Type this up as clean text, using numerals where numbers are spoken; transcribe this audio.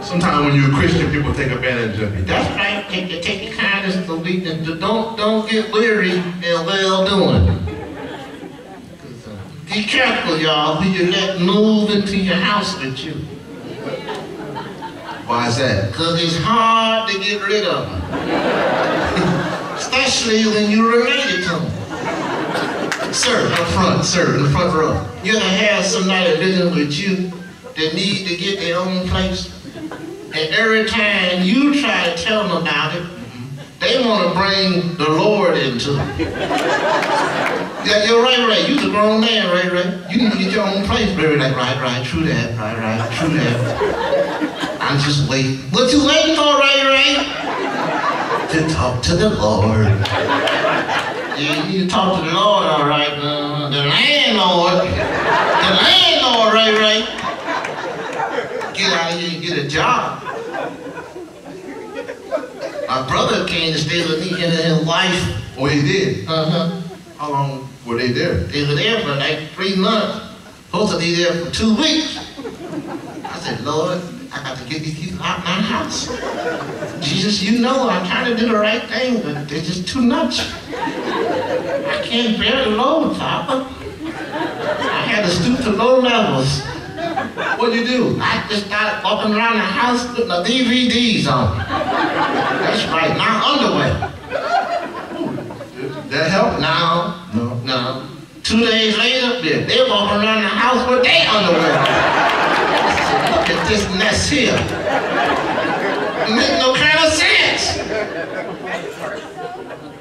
Sometimes when you're a Christian, people take advantage of you. That's right. Take your kindness to weakness. Don't get weary in well doing. Be careful, y'all, who you let move into your house with you. Why is that? Because it's hard to get rid of them. Especially when you're related to them. Sir, in the front row. You ever have somebody living with you that need to get their own place? And every time you try to tell them about it, they want to bring the Lord into it. Yeah, you're right, Ray. You're a grown man, Ray. You need to get your own place. Ray, like, right, true that, right, true that. I'm just waiting. What you waiting for, Ray? To talk to the Lord. Yeah, you need to talk to the Lord, all right. The landlord, Ray. Get out of here and get a job. My brother came to stay with me and his wife. Oh, he did? Uh-huh. How long were they there? They were there for like 3 months. Supposed to be there for 2 weeks. I said, Lord, I got to get these people out of my house. Jesus, you know I'm trying to do the right thing, but they're just too much. I can't bear the load, Papa. I had to stoop to low levels. What'd you do? I just started walking around the house with my DVDs on. That's right, my underwear. That helped? No. 2 days later, they're walking around the house with their underwear. I said, look at this mess here. It makes no kind of sense.